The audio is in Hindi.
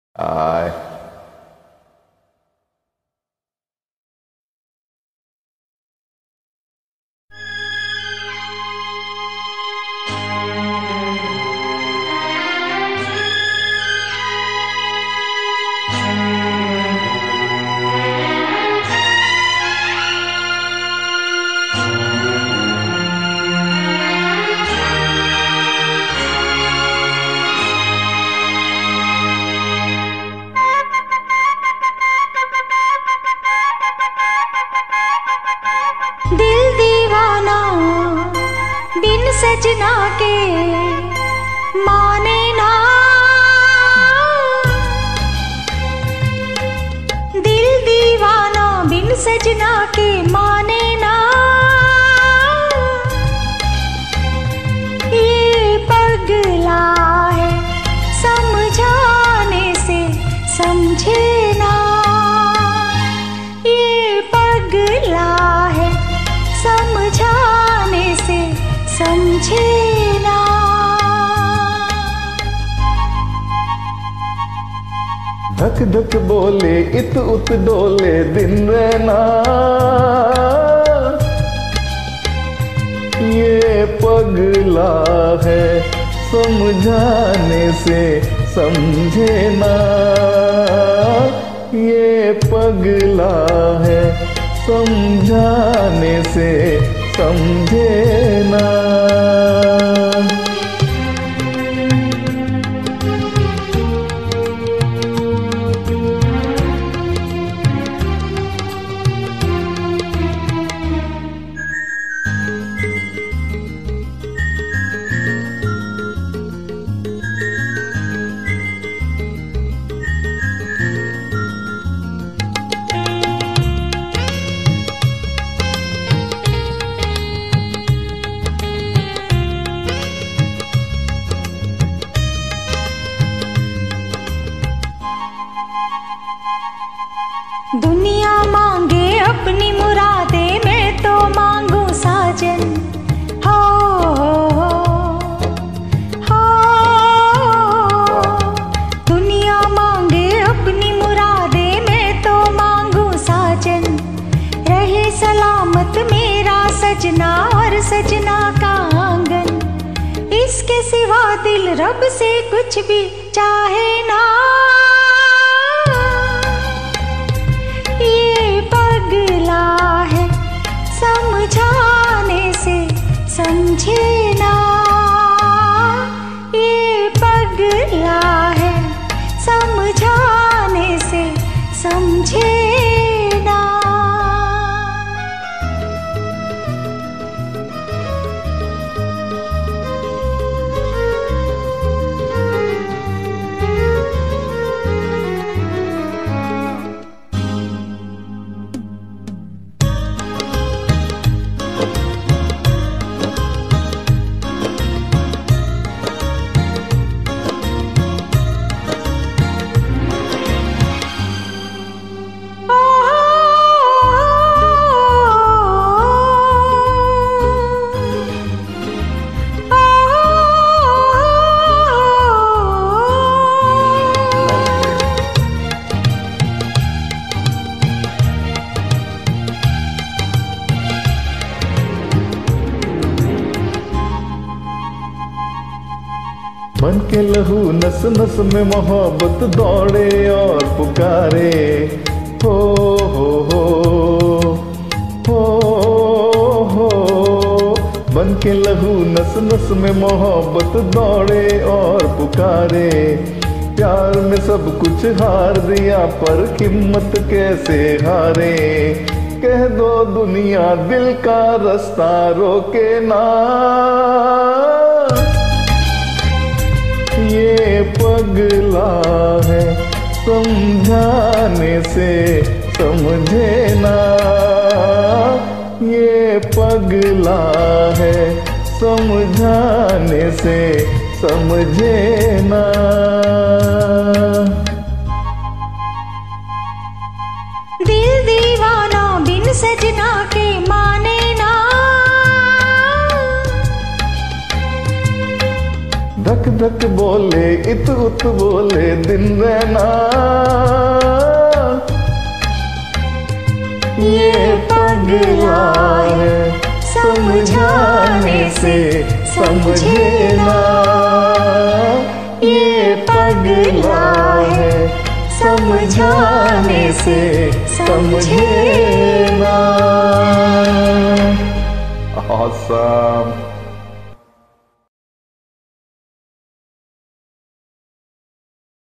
आय दिल दीवाना बिन सजना के माने ना। दिल दीवाना बिन सजना के माने ना। ये पगला है समझाने से समझे ना। ये पगला है समझाने से समझे ना। धक धक बोले इत उत डोले दिन रहना। ये पगला है समझाने से समझे ना। ये पगला है समझाने से समझे ना। दुनिया मांगे अपनी मुरादे, मैं तो मांगू साजन। हो हो दुनिया मांगे अपनी मुरादे, मैं तो मांगू साजन। रहे सलामत मेरा सजना और सजना का आंगन। इसके सिवा दिल रब से कुछ भी चाहे ना। है समझाने से समझे ना। ये पगला है समझाने से समझे ना। मन के लहू नस नस में मोहब्बत दौड़े और पुकारे। हो हो हो हो हो मन के लहू नस नस में मोहब्बत दौड़े और पुकारे। प्यार में सब कुछ हार दिया पर हिम्मत कैसे हारे। कह दो दुनिया दिल का रास्ता रोके ना। ये पगला है समझाने से समझे ना। ये पगला है समझाने से समझे ना। दिल दीवाना बिन सजना के माने ना। धक धक बोले इत उत बोले दिन रहना। ये पगला है समझाने से समझे ना। ये पगला है समझाने से समझे ना। Awesome.